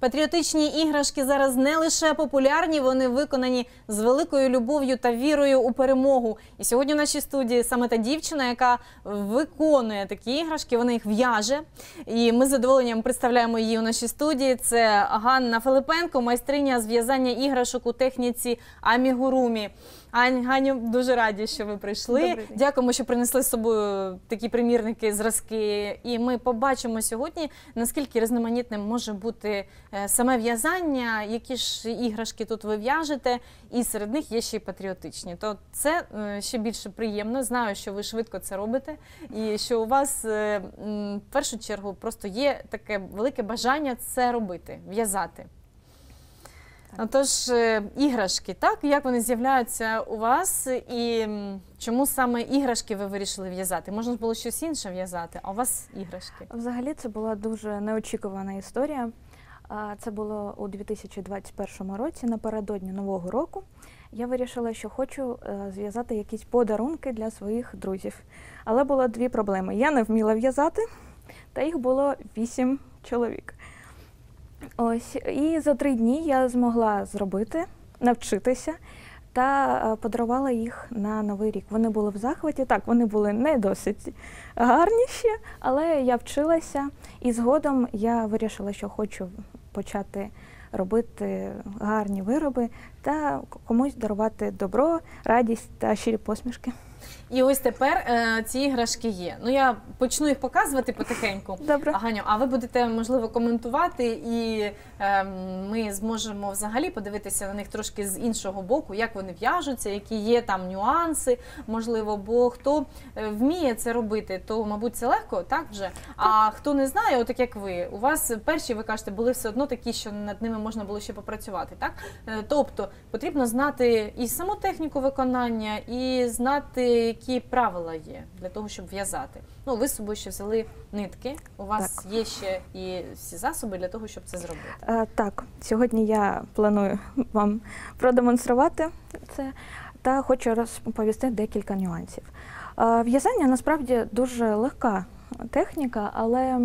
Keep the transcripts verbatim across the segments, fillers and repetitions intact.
Патріотичні іграшки зараз не лише популярні, вони виконані з великою любов'ю та вірою у перемогу. І сьогодні в нашій студії саме та дівчина, яка виконує такі іграшки, вона їх в'яже. І ми з задоволенням представляємо її у нашій студії. Це Ганна Филипенко, майстриня з в'язання іграшок у техніці амігурумі. Ань, Ганю, дуже раді, що ви прийшли. Дякуємо, що принесли з собою такі примірники, зразки. І ми побачимо сьогодні, наскільки різноманітним може бути саме в'язання, які ж іграшки тут ви в'яжете, і серед них є ще й патріотичні. То це ще більше приємно. Знаю, що ви швидко це робите, і що у вас в першу чергу просто є таке велике бажання це робити, в'язати. Отож, іграшки, так? Як вони з'являються у вас і чому саме іграшки ви вирішили в'язати? Можна було щось інше в'язати, а у вас іграшки? Взагалі це була дуже неочікувана історія. Це було у дві тисячі двадцять першому році, напередодні Нового року. Я вирішила, що хочу зв'язати якісь подарунки для своїх друзів. Але було дві проблеми. Я не вміла в'язати, та їх було вісім чоловік. Ось, і за три дні я змогла зробити, навчитися та подарувала їх на Новий рік. Вони були в захваті, так, вони були не досить гарні ще, але я вчилася і згодом я вирішила, що хочу почати робити гарні вироби та комусь дарувати добро, радість та щирі посмішки. І ось тепер е, ці іграшки є. Ну, я почну їх показувати потихеньку. Добре. Ганю, а ви будете, можливо, коментувати, і е, ми зможемо взагалі подивитися на них трошки з іншого боку, як вони в'яжуться, які є там нюанси, можливо, бо хто вміє це робити, то, мабуть, це легко, так вже? А хто не знає, отак як ви, у вас перші, ви кажете, були все одно такі, що над ними можна було ще попрацювати, так? Е, тобто, потрібно знати і саму техніку виконання, і знати, які правила є для того, щоб в'язати. Ну, ви з собою ще взяли нитки, у вас так. Є ще і всі засоби для того, щоб це зробити. А, так, сьогодні я планую вам продемонструвати це та хочу розповісти декілька нюансів. В'язання насправді дуже легка техніка, але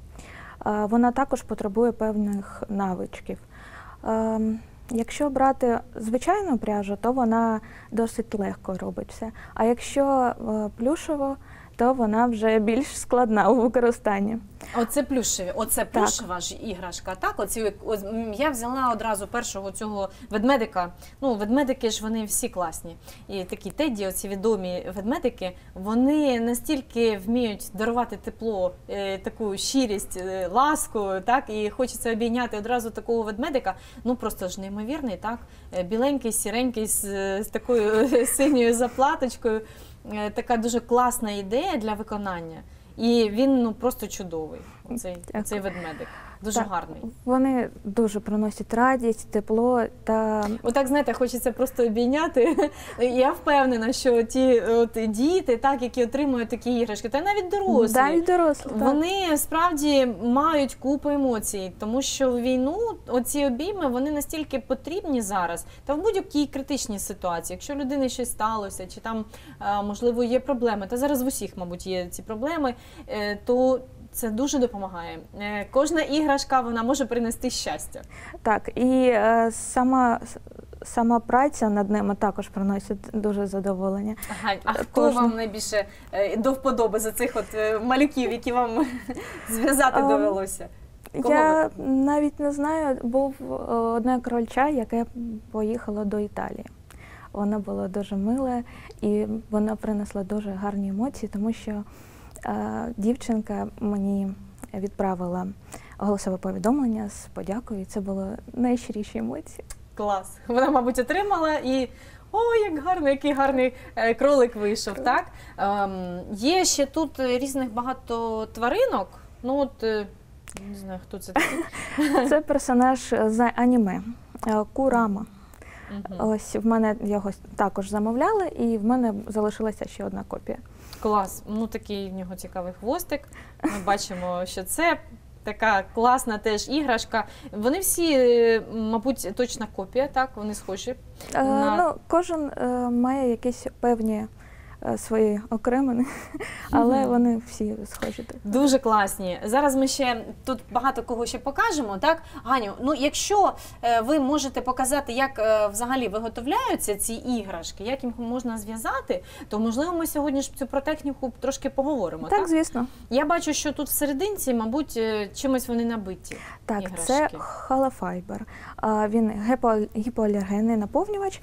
а, вона також потребує певних навичків. А, Якщо брати звичайну пряжу, то вона досить легко робиться. А якщо плюшево, то вона вже більш складна у використанні. Оце плюшеві, оце плюшева ж іграшка, так? Оці, ось, я взяла одразу першого цього ведмедика. Ну, ведмедики ж вони всі класні. І такі Теді, оці відомі ведмедики, вони настільки вміють дарувати тепло, е, таку щирість, е, ласку, так? І хочеться обійняти одразу такого ведмедика. Ну, просто ж неймовірний, так? Біленький, сіренький, з, з такою синьою заплаточкою. Така дуже класна ідея для виконання. І він ну, просто чудовий, цей, цей ведмедик. Дуже так, гарний. Вони дуже приносять радість, тепло та... Отак, знаєте, хочеться просто обійняти. Я впевнена, що ті от, діти, так, які отримують такі іграшки, та навіть дорослі, навіть дорослі вони так. справді мають купу емоцій, тому що в війну оці обійми, вони настільки потрібні зараз, та в будь-якій критичній ситуації. Якщо людини щось сталося, чи там, можливо, є проблеми, та зараз в усіх, мабуть, є ці проблеми, то це дуже допомагає. Кожна іграшка, вона може принести щастя. Так, і е, сама, сама праця над ними також приносить дуже задоволення. Ага, а хто Кожна... вам найбільше е, до вподоби за цих от е, малюків, які вам зв'язати довелося? Кого я ви? навіть не знаю, був одне крольча, яке поїхало до Італії. Вона була дуже мила і вона принесла дуже гарні емоції, тому що дівчинка мені відправила голосове повідомлення з подякою, і це були найщиріші емоції. Клас! Вона, мабуть, отримала і о, як гарно, який гарний кролик вийшов, так? Ем, є ще тут різних багато тваринок, ну от, не знаю, хто це такий. Це персонаж з аніме, Курама. Угу. Ось в мене його також замовляли, і в мене залишилася ще одна копія. Клас. Ну, такий в нього цікавий хвостик. Ми бачимо, що це така класна теж іграшка. Вони всі, мабуть, точна копія, так? Вони схожі? Е, на... ну, кожен е, має якісь певні е, свої окремини, але вони всі схожі. Дуже класні. Зараз ми ще тут багато кого ще покажемо, так? Ганю, ну якщо е, ви можете показати, як е, взагалі виготовляються ці іграшки, як їх можна зв'язати, то можливо ми сьогодні ж цю про техніку трошки поговоримо, так? Так, звісно. Я бачу, що тут всерединці, мабуть, е, чимось вони набиті. Так, іграшки. це холофайбер. А, Він гіпо- гіпоалергенний наповнювач,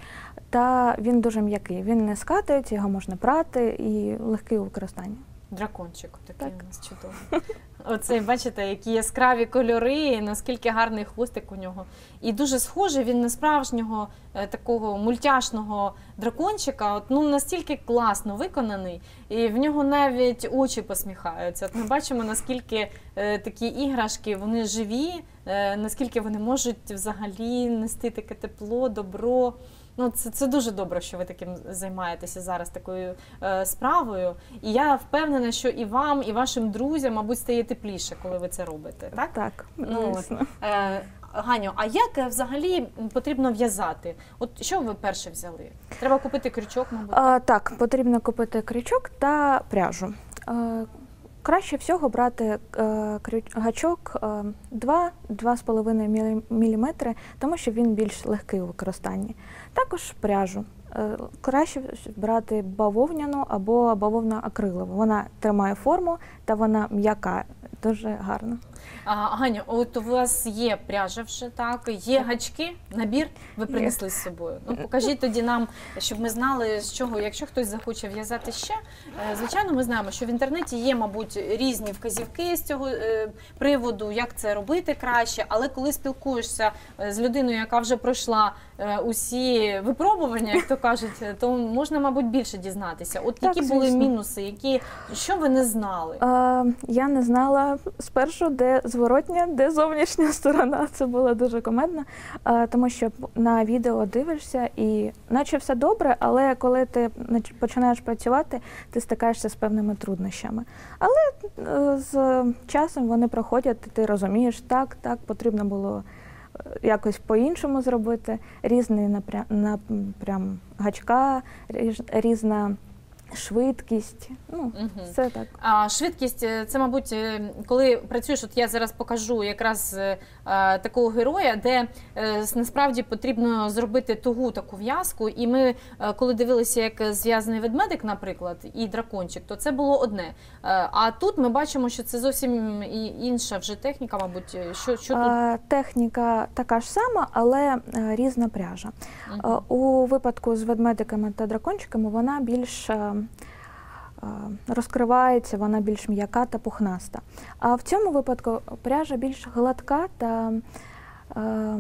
та він дуже м'який. Він не скатується, його можна прати і легкий у використанні. Дракончик такий Так. у нас чудовий. Оце, бачите, які яскраві кольори, наскільки гарний хвостик у нього. І дуже схожий він на справжнього е, такого мультяшного дракончика. От, ну, настільки класно виконаний, і в нього навіть очі посміхаються. От ми бачимо, наскільки е, такі іграшки, вони живі, е, наскільки вони можуть взагалі нести таке тепло, добро. Ну, це, це дуже добре, що ви таким займаєтеся зараз, такою е, справою. І я впевнена, що і вам, і вашим друзям, мабуть, стає тепліше, коли ви це робите, так? Так, Ну, звісно. Е, Ганю, а як е, взагалі потрібно в'язати? От що ви перше взяли? Треба купити крючок, мабуть? А, так, потрібно купити крючок та пряжу. А, краще всього брати е, крю- гачок е, два-два з половиною міліметри, тому що він більш легкий у використанні. Також пряжу. Е, краще брати бавовняну або бавовно-акрилову. Вона тримає форму та вона м'яка, дуже гарна. А, Ганю, от у вас є пряжа вже, так? Є гачки, набір ви принесли з собою. Ну, покажіть тоді нам, щоб ми знали, з чого, якщо хтось захоче в'язати ще. Е, Звичайно, ми знаємо, що в інтернеті є, мабуть, різні вказівки з цього е, приводу, як це робити краще, але коли спілкуєшся е, з людиною, яка вже пройшла е, усі випробування, як то кажуть, то можна, мабуть, більше дізнатися. От Так, які були звісно. мінуси, які, що ви не знали? Е, я не знала спершу, де зворотня, де зовнішня сторона. Це було дуже кумедно, е, тому що на відео дивишся і наче все добре, але коли ти нач- починаєш працювати, ти стикаєшся з певними труднощами. Але е, з часом вони проходять, і ти розумієш, так, так, потрібно було е, якось по-іншому зробити, різний напрям, напрям гачка, різ- різна швидкість, ну, Мгм. все так. А швидкість, е, це, мабуть, е, коли працюєш, от я зараз покажу якраз е, е, такого героя, де е, с- насправді потрібно зробити тугу таку в'язку, і ми, е, коли дивилися, як зв'язаний ведмедик, наприклад, і дракончик, то це було одне. Е, а тут ми бачимо, що це зовсім і- інша вже техніка, мабуть. Що, що тут? А, техніка така ж сама, але е, різна пряжа. Мгм. Е, У випадку з ведмедиками та дракончиками вона більш е, е, розкривається, вона більш м'яка та пухнаста. А в цьому випадку пряжа більш гладка та е,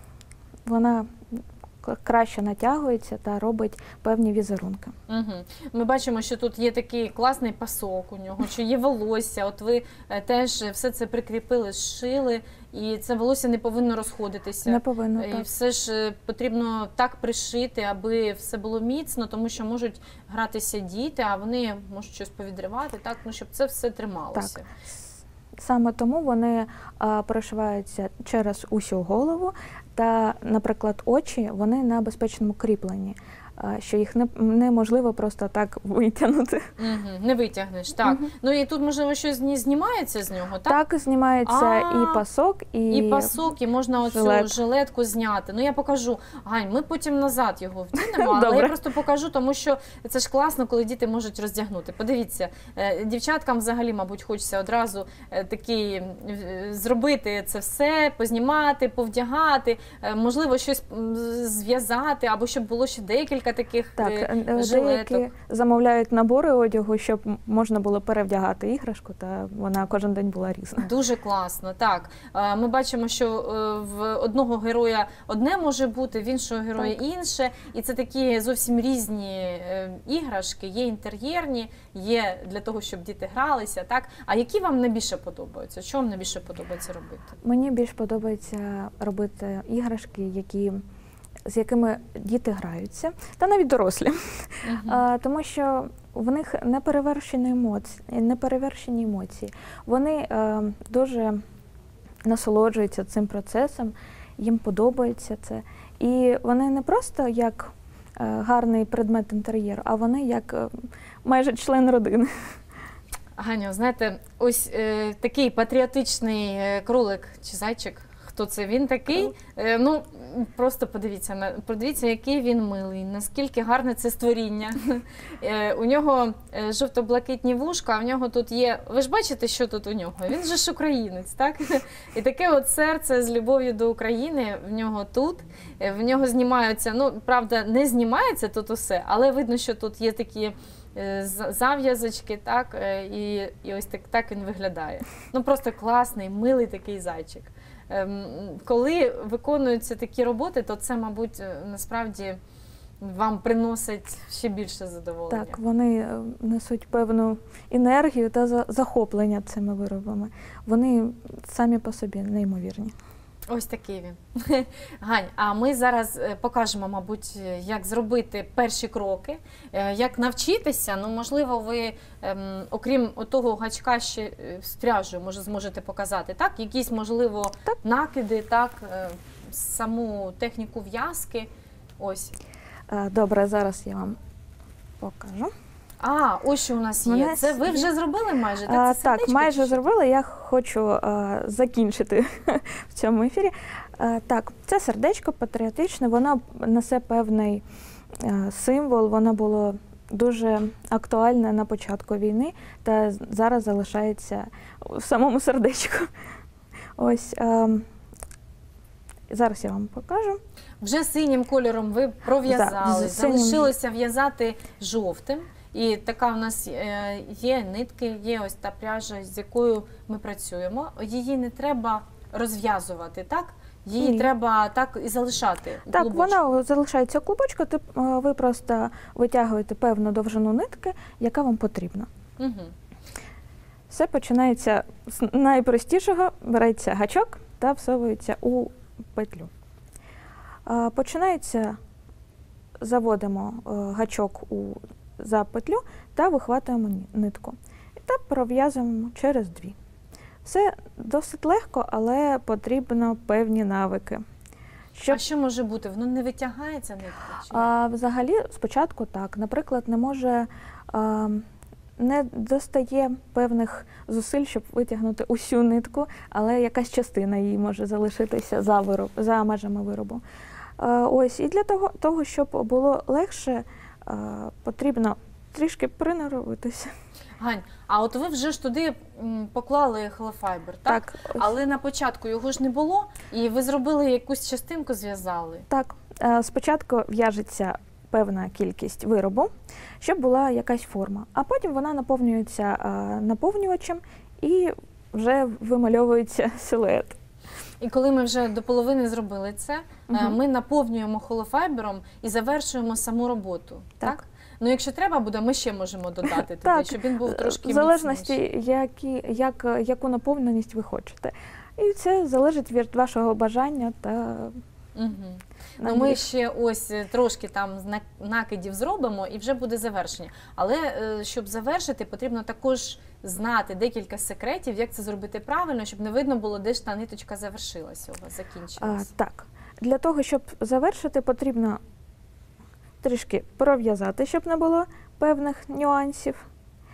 вона к- краще натягується та робить певні візерунки. Угу. Ми бачимо, що тут є такий класний пасок у нього, що є волосся. От ви е, теж все це прикріпили, зшили, і це волосся не повинно розходитися. Не повинно, І так. все ж е, потрібно так пришити, аби все було міцно, тому що можуть гратися діти, а вони можуть щось повідривати, так, ну, щоб це все трималося. Так. Саме тому вони а, перешиваються через усю голову, та, наприклад, очі, вони на безпечному кріпленні, а, що їх не, неможливо просто так витягнути. Угу. Не витягнеш, так. Мгм. Ну і тут, можливо, щось зні- знімається з нього, так? Так, знімається А, і пасок, і, І пасок, і можна оцю жилет. жилетку зняти. Ну я покажу. Гань, ми потім назад його вдінемо, але Добре. я просто покажу, тому що це ж класно, коли діти можуть роздягнути. Подивіться, е, дівчаткам взагалі, мабуть, хочеться одразу е, такий е, зробити це все, познімати, повдягати, е, можливо, щось м, зв'язати, або щоб було ще декілька таких так, е, е, жилеток. деякі замовляють набори одягу, щоб можна було перевдягати іграшку, та вона кожен день була різна. Дуже класно, так. Е, Ми бачимо, що е, в одного героя одне може бути, в іншого героя інше. І це такі зовсім різні е, іграшки, є інтер'єрні, є для того, щоб діти гралися. Так? А які вам найбільше подобаються? Що вам найбільше подобається робити? Мені більш подобається робити іграшки, які, з якими діти граються, та навіть дорослі. Мгм. А, тому що в них неперевершені емоції, неперевершені емоції. Вони е, дуже насолоджуються цим процесом, їм подобається це. І вони не просто як гарний предмет інтер'єру, а вони як е, майже член родини. Ганю, знаєте, ось е, такий патріотичний е, кролик чи зайчик, хто це? Він такий, е, ну, просто подивіться, на, подивіться, який він милий, наскільки гарне це створіння. Е, у нього е, жовто-блакитні вушка, а в нього тут є, ви ж бачите, що тут у нього? Він же ж українець, так? І таке от серце з любов'ю до України в нього тут, е, в нього знімаються, ну, правда, не знімається тут усе, але видно, що тут є такі зав'язочки, так, і, і ось так, так він виглядає. Ну, просто класний, милий такий зайчик. Ем, коли виконуються такі роботи, то це, мабуть, насправді вам приносить ще більше задоволення. Так, вони несуть певну енергію та захоплення цими виробами. Вони самі по собі неймовірні. Ось такий він. Гань, а ми зараз покажемо, мабуть, як зробити перші кроки, як навчитися. Ну, можливо, ви, ем, окрім того гачка, ще з пряжею, може, зможете показати, так? Якісь, можливо, так. накиди, так? Саму техніку в'язки. Ось. Добре, зараз я вам покажу. А, ось що у нас є. Це ви вже є. Зробили майже? Так, а, це так майже чи? зробили. Я хочу а, закінчити в цьому ефірі. А, так, це сердечко патріотичне, воно несе певний а, символ, воно було дуже актуальне на початку війни та зараз залишається в самому сердечку. Ось, а, зараз я вам покажу. Вже синім кольором ви пров'язали, залишилося в'язати жовтим. І така в нас є нитки, є ось та пряжа, з якою ми працюємо. Її не треба розв'язувати, так? Її Ні. треба так і залишати. Так, клубочку. Вона залишається клубочка, ви просто витягуєте певну довжину нитки, яка вам потрібна. Угу. Все починається з найпростішого, береться гачок та всовується у петлю. Починається, заводимо гачок у за петлю та вихватуємо нитку. І так пров'язуємо через дві. Все досить легко, але потрібно певні навики. Щоб... А що може бути? Воно не витягається нитка? Чи? А, взагалі, спочатку так. Наприклад, не може, а, не достає певних зусиль, щоб витягнути усю нитку, але якась частина її може залишитися за, вироб, за межами виробу. А, ось, і для того, того, щоб було легше, Uh, потрібно трішки приноровитися. Гань, а от ви вже ж туди поклали холофайбер, так? Так. Але на початку його ж не було, і ви зробили якусь частинку, зв'язали? Так. Uh, спочатку в'яжеться певна кількість виробу, щоб була якась форма, а потім вона наповнюється uh, наповнювачем і вже вимальовується силует. І коли ми вже до половини зробили це, угу. ми наповнюємо холофайбером і завершуємо саму роботу. Так. так? Ну, якщо треба буде, ми ще можемо додати туди, щоб він був трошки міцніший. В залежності, які, як, яку наповненість ви хочете. І це залежить від вашого бажання та... Угу. Ну, ми ще ось трошки там накидів зробимо і вже буде завершення. Але щоб завершити, потрібно також знати декілька секретів, як це зробити правильно, щоб не видно було, де ж та ниточка завершилася, у вас закінчилась. А, так. Для того, щоб завершити, потрібно трішки пров'язати, щоб не було певних нюансів,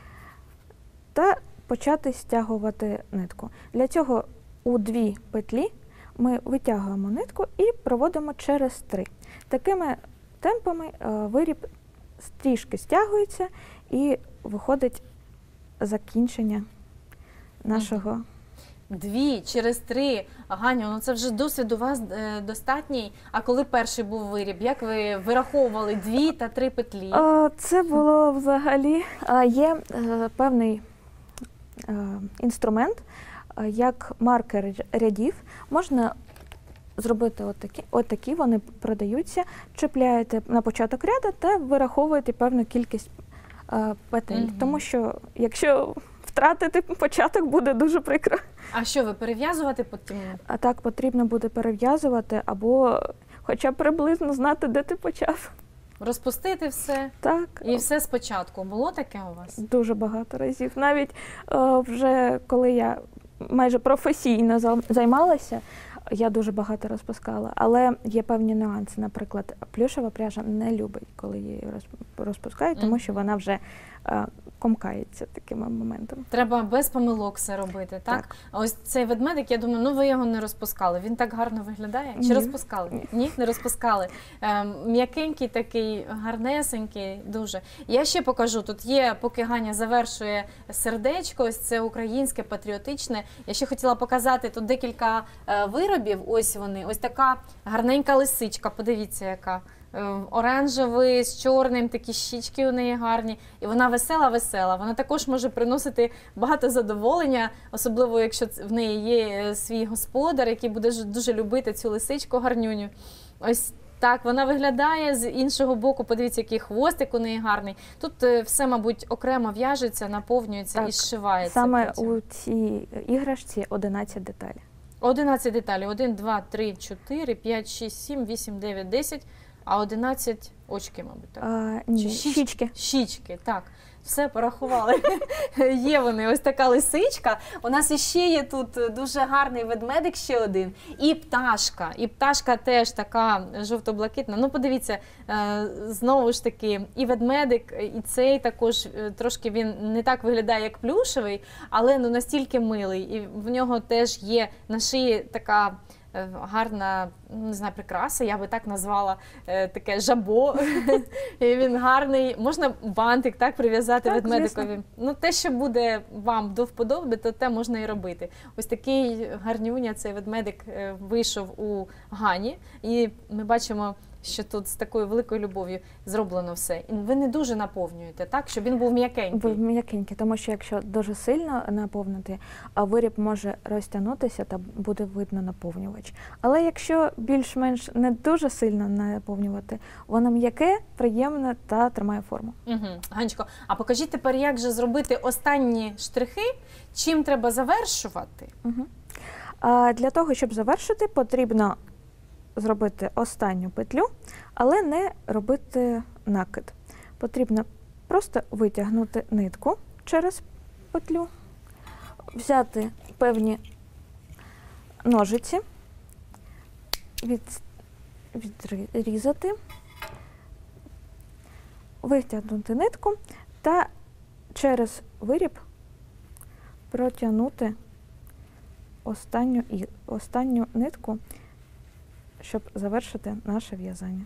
та почати стягувати нитку. Для цього у дві петлі ми витягуємо нитку і проводимо через три. Такими темпами виріб трішки стягується і виходить закінчення нашого. Дві через три. Ганю, ну це вже досвід у вас е, достатній. А коли перший був виріб, як ви вираховували дві та три петлі? Це було взагалі, є е, певний е, інструмент, як маркер рядів. Можна зробити отакі, отакі, вони продаються, чіпляєте на початок ряду та вираховуєте певну кількість е, петель. Mm-hmm. Тому що, якщо втратити початок, буде дуже прикро. А що, ви перев'язувати потрібно? А так, потрібно буде перев'язувати, або хоча б приблизно знати, де ти почав. Розпустити все? Так. І все спочатку. Було таке у вас? Дуже багато разів. Навіть е, вже коли я майже професійно займалася, Я дуже багато розпускала, але є певні нюанси. Наприклад, плюшева пряжа не любить, коли її роз- розпускають, тому що вона вже е, комкається таким моментом. Треба без помилок все робити, так? Так. А ось цей ведмедик, я думаю, ну ви його не розпускали. Він так гарно виглядає? Чи Ні. розпускали? Ні. Ні, не розпускали. Ем, м'якенький такий, гарнесенький, дуже. Я ще покажу, тут є, поки Ганя завершує сердечко, ось це українське, патріотичне. Я ще хотіла показати тут декілька е, виробів, ось вони, ось така гарненька лисичка, подивіться яка. Е, Оранжевий з чорним, такі щічки у неї гарні. І вона весела-весела. Вона також може приносити багато задоволення, особливо якщо ц- в неї є е, свій господар, який буде ж- дуже любити цю лисичку гарнюню. Ось так вона виглядає. З іншого боку, подивіться, який хвостик у неї гарний. Тут е, все, мабуть, окремо в'яжеться, наповнюється Так, і зшивається. Саме потім. у цій іграшці одинадцять деталей. одинадцять деталей. один, два, три, чотири, п'ять, шість, сім, вісім, дев'ять, десять, а одинадцять очки, мабуть, так? А, ні, Чи щічки? щічки. Щічки, так. Все порахували. Є вони, ось така лисичка. У нас іще є тут дуже гарний ведмедик, ще один. І пташка. І пташка теж така жовто-блакитна. Ну, подивіться, е, знову ж таки, і ведмедик, і цей також, е, трошки він не так виглядає, як плюшевий, але ну, настільки милий. І в нього теж є на шиї така е, гарна, ну, не знаю, прикраса, я би так назвала, е, таке жабо. І він гарний. Можна бантик так прив'язати Так, ведмедикові. звісно. Ну, те, що буде вам до вподоби, то те можна і робити. Ось такий гарнюня, цей ведмедик е, вийшов у Гані. І ми бачимо, що тут з такою великою любов'ю зроблено все. І ви не дуже наповнюєте, так? Щоб він був м'якенький. Був м'якенький, тому що якщо дуже сильно наповнити, а виріб може розтягнутися та буде видно наповнювач. Але якщо більш-менш не дуже сильно наповнювати, воно м'яке, приємне та тримає форму. Угу. Ганечко, а покажіть тепер, як же зробити останні штрихи, чим треба завершувати? Угу. А для того, щоб завершити, потрібно зробити останню петлю, але не робити накид. Потрібно просто витягнути нитку через петлю, взяти певні ножиці, від, відрізати, витягнути нитку та через виріб протягнути останню, і, останню нитку, щоб завершити наше в'язання.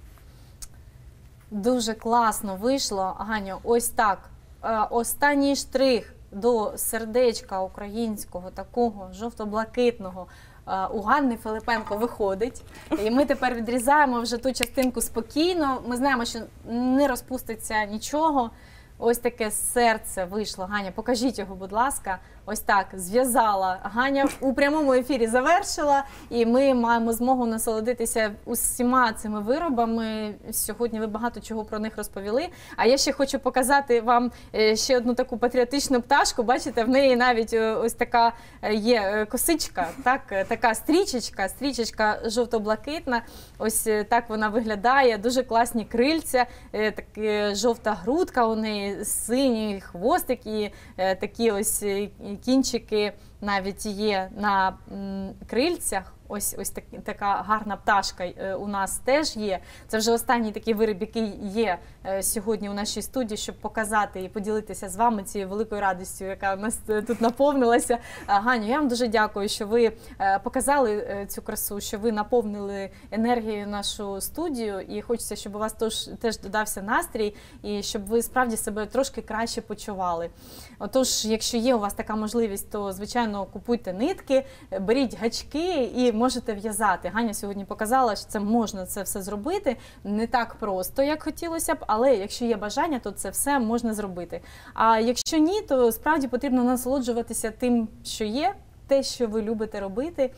Дуже класно вийшло, Ганю. Ось так. Е, Останній штрих до сердечка українського, такого жовто-блакитного, е, у Ганни Филипенко виходить. І ми тепер відрізаємо вже ту частинку спокійно. Ми знаємо, що не розпуститься нічого. Ось таке серце вийшло. Ганя, покажіть його, будь ласка. Ось так, зв'язала. Ганя у прямому ефірі завершила, і ми маємо змогу насолодитися усіма цими виробами. Сьогодні ви багато чого про них розповіли. А я ще хочу показати вам е, ще одну таку патріотичну пташку. Бачите, в неї навіть е, ось така е, є е, косичка, так, е, така стрічечка, стрічечка жовто-блакитна. Ось е, так вона виглядає. Дуже класні крильця, е, так, е, жовта грудка у неї, синій хвостик і е, такі ось е, кінчики навіть є на м, крильцях. Ось, ось так, така гарна пташка е, у нас теж є. Це вже останній такий виріб, який є е, сьогодні у нашій студії, щоб показати і поділитися з вами цією великою радістю, яка у нас е, тут наповнилася. А, Ганю, я вам дуже дякую, що ви е, показали е, цю красу, що ви наповнили енергією нашу студію. І хочеться, щоб у вас тож, теж додався настрій, і щоб ви справді себе трошки краще почували. Отож, якщо є у вас така можливість, то, звичайно, купуйте нитки, беріть гачки і можете в'язати. Ганя сьогодні показала, що це можна це все зробити. Не так просто, як хотілося б, але якщо є бажання, то це все можна зробити. А якщо ні, то справді потрібно насолоджуватися тим, що є, те, що ви любите робити,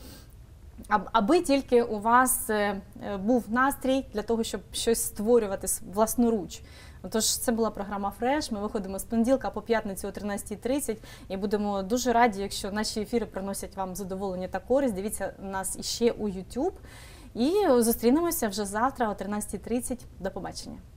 аби тільки у вас був настрій для того, щоб щось створювати власноруч. Отож, це була програма «Фреш». Ми виходимо з понеділка по п'ятницю о тринадцятій тридцять і будемо дуже раді, якщо наші ефіри приносять вам задоволення та користь. Дивіться нас іще у YouTube. І зустрінемося вже завтра о тринадцятій тридцять. До побачення.